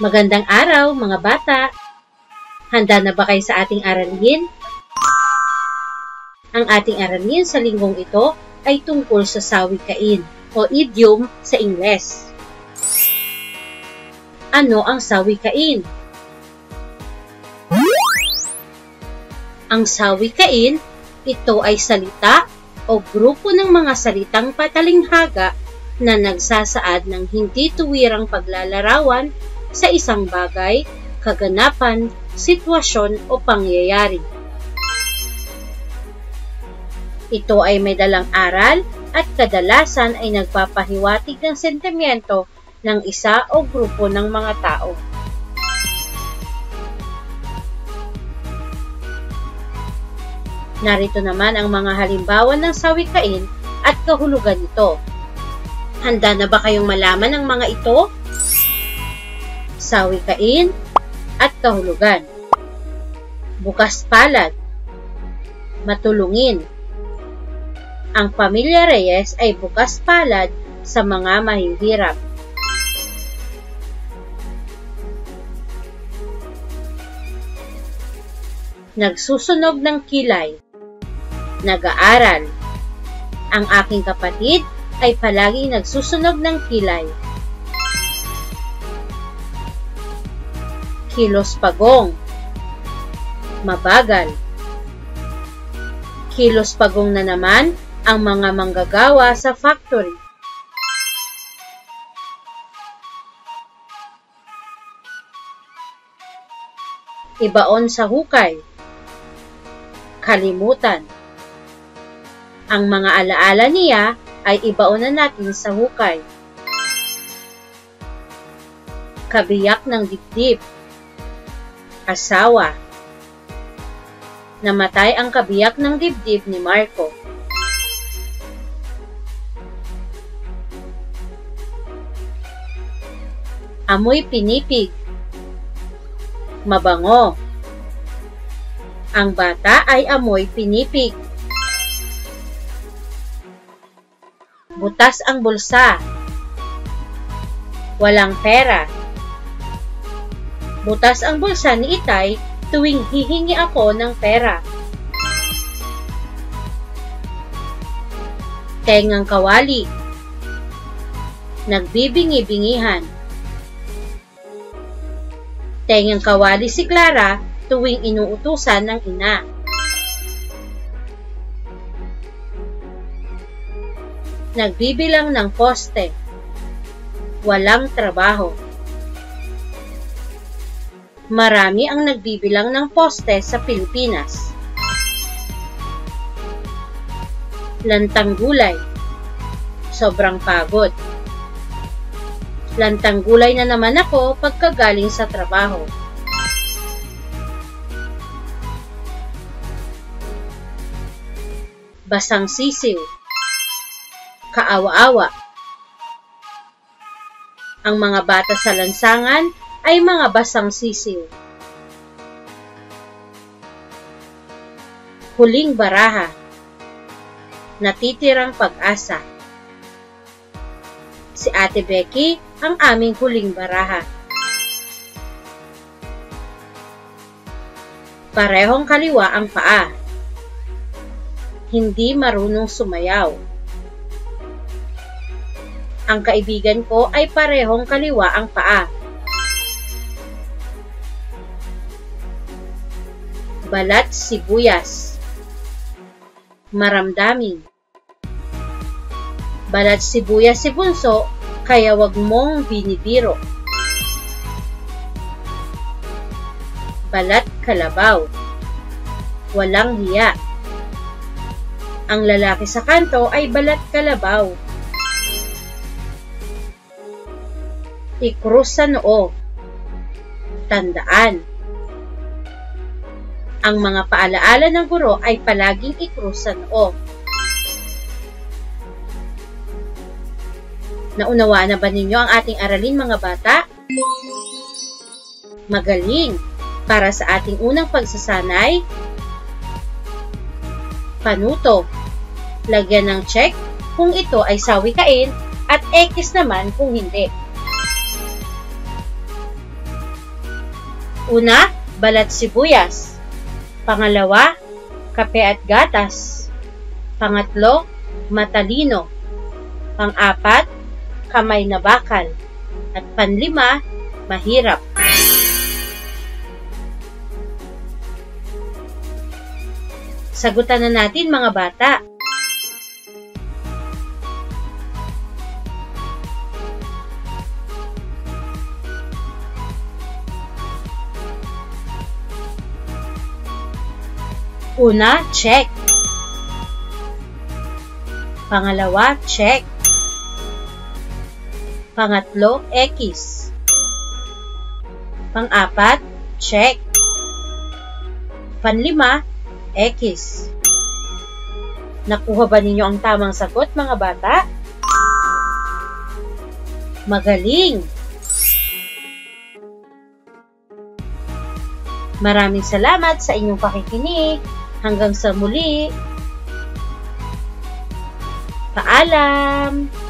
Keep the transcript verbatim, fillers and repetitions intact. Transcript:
Magandang araw mga bata! Handa na ba kayo sa ating aralin? Ang ating aralin sa linggong ito ay tungkol sa sawikain o idiom sa Ingles. Ano ang sawikain? Ang sawikain, ito ay salita o grupo ng mga salitang patalinghaga na nagsasaad ng hindi tuwirang paglalarawan sa isang bagay, kaganapan, sitwasyon o pangyayari. Ito ay may dalang aral at kadalasan ay nagpapahiwatig ng sentimiento ng isa o grupo ng mga tao. Narito naman ang mga halimbawa ng sawikain at kahulugan nito. Handa na ba kayong malaman ang mga ito? Sawikain at kahulugan. Bukas palad. Matulungin. Ang pamilya Reyes ay bukas palad sa mga mahihirap. Nagsusunog ng kilay. Nag-aaral. Ang aking kapatid ay palaging nagsusunog ng kilay. Kilos pagong. Mabagal. Kilos pagong na naman ang mga manggagawa sa factory. Ibaon sa hukay. Kalimutan. Ang mga alaala niya ay ibaon na natin sa hukay. Kabiyak ng dibdib. Asawa. Namatay ang kabiyak ng dibdib ni Marco. Amoy pinipig. Mabango. Ang bata ay amoy pinipig. Butas ang bulsa. Walang pera. Butas ang bulsa ni Itay tuwing hihingi ako ng pera. Tengang kawali. Nagbibingi-bingihan. Tengang kawali si Clara tuwing inuutusan ng ina. Nagbibilang ng poste. Walang trabaho. Marami ang nagbibilang ng poste sa Pilipinas. Lantang gulay. Sobrang pagod. Lantang gulay na naman ako pagkagaling sa trabaho. Basang sisiw. Kaawa-awa. Ang mga bata sa lansangan ay mga basang sisiw. Huling baraha. Natitirang pag-asa. Si Ate Becky ang aming huling baraha. Parehong kaliwa ang paa. Hindi marunong sumayaw. Ang kaibigan ko ay parehong kaliwa ang paa. Balat sibuyas. Maramdamin. Balat sibuyas si Bunso, kaya wag mong binibiro. Balat kalabaw. Walang hiya. Ang lalaki sa kanto ay balat kalabaw. Ikrus sa noo. Tandaan. Ang mga paalaala ng guro ay palaging ikrus sa noo. Naunawaan na ba ninyo ang ating aralin mga bata? Magaling! Para sa ating unang pagsasanay, panuto. Lagyan ng check kung ito ay sawikain at X naman kung hindi. Una, balat sibuyas. Pangalawa, kape at gatas. Pangatlo, matalino. Pang-apat, kamay na bakal. At panlima, mahirap. Sagutan na natin mga bata. Una, check. Pangalawa, check. Pangatlo, X. Pang-apat, check. Panlima, X. Nakuha ba ninyo ang tamang sagot mga bata? Magaling! Maraming salamat sa inyong pakikinig. Hanggang sa muli. Paalam!